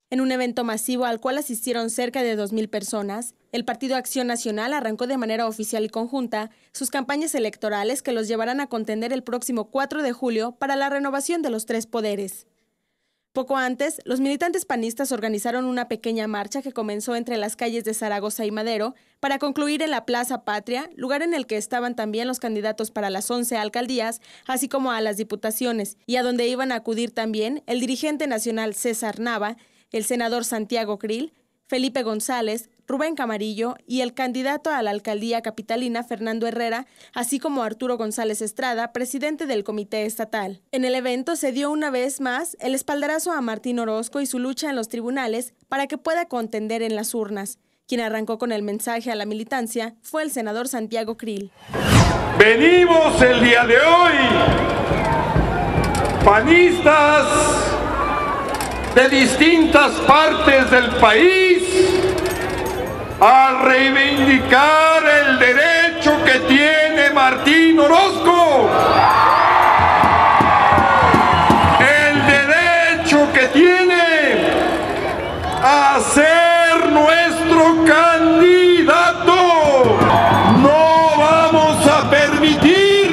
En un evento masivo al cual asistieron cerca de 2,000 personas, el Partido Acción Nacional arrancó de manera oficial y conjunta sus campañas electorales que los llevarán a contender el próximo 4 de julio para la renovación de los 3 poderes. Poco antes, los militantes panistas organizaron una pequeña marcha que comenzó entre las calles de Zaragoza y Madero para concluir en la Plaza Patria, lugar en el que estaban también los candidatos para las 11 alcaldías, así como a las diputaciones, y a donde iban a acudir también el dirigente nacional César Nava, el senador Santiago Krill, Felipe González, Rubén Camarillo y el candidato a la alcaldía capitalina Fernando Herrera, así como Arturo González Estrada, presidente del comité estatal. En el evento se dio una vez más el espaldarazo a Martín Orozco y su lucha en los tribunales para que pueda contender en las urnas. Quien arrancó con el mensaje a la militancia fue el senador Santiago Krill. Venimos el día de hoy, panistas de distintas partes del país, a reivindicar el derecho que tiene Martín Orozco, el derecho que tiene a ser nuestro candidato. No vamos a permitir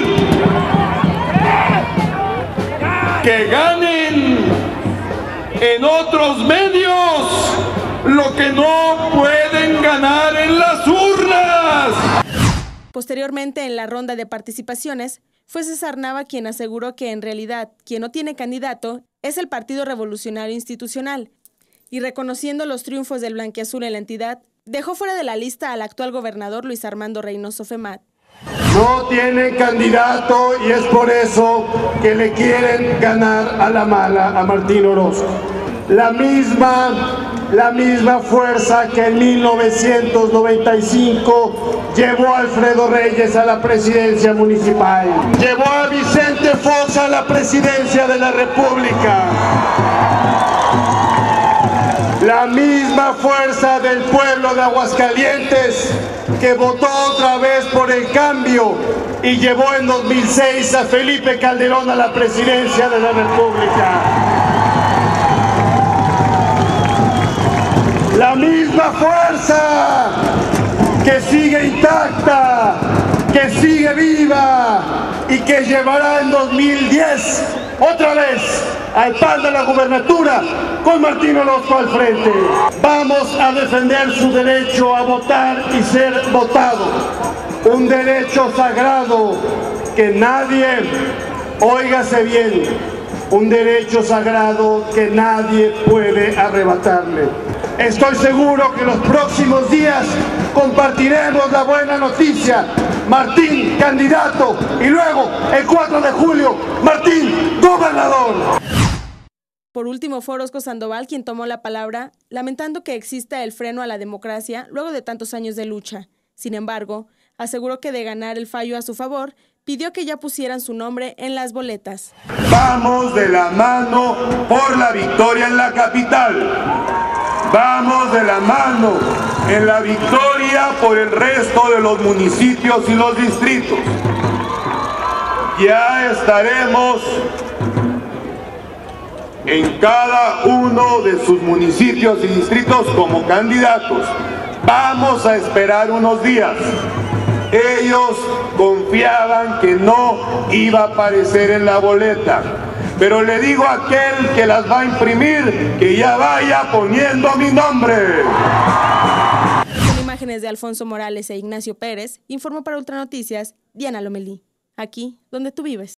que ganen en otros medios lo que no pueden ganar en las urnas. Posteriormente, en la ronda de participaciones, fue César Nava quien aseguró que en realidad quien no tiene candidato es el Partido Revolucionario Institucional, y reconociendo los triunfos del blanquiazul en la entidad, dejó fuera de la lista al actual gobernador Luis Armando Reynoso Femat. No tienen candidato y es por eso que le quieren ganar a la mala a Martín Orozco. La misma fuerza que en 1995 llevó a Alfredo Reyes a la presidencia municipal, llevó a Vicente Fox a la presidencia de la República. La misma fuerza del pueblo de Aguascalientes que votó otra vez por el cambio y llevó en 2006 a Felipe Calderón a la presidencia de la República. La misma fuerza que sigue intacta, que sigue viva y que llevará en 2010 otra vez al PAN de la gubernatura con Martín Orozco al frente. Vamos a defender su derecho a votar y ser votado. Un derecho sagrado que nadie, óigase bien, un derecho sagrado que nadie puede arrebatarle. Estoy seguro que los próximos días compartiremos la buena noticia. Martín, candidato, y luego, el 4 de julio, Martín, gobernador. Por último, fue Orozco Sandoval quien tomó la palabra, lamentando que exista el freno a la democracia luego de tantos años de lucha. Sin embargo, aseguró que de ganar el fallo a su favor, pidió que ya pusieran su nombre en las boletas. Vamos de la mano por la victoria en la capital. Vamos de la mano en la victoria por el resto de los municipios y los distritos. Ya estaremos en cada uno de sus municipios y distritos como candidatos. Vamos a esperar unos días. Ellos confiaban que no iba a aparecer en la boleta. Pero le digo a aquel que las va a imprimir que ya vaya poniendo mi nombre. Con imágenes de Alfonso Morales e Ignacio Pérez, informó para Ultranoticias Diana Lomelí, aquí donde tú vives.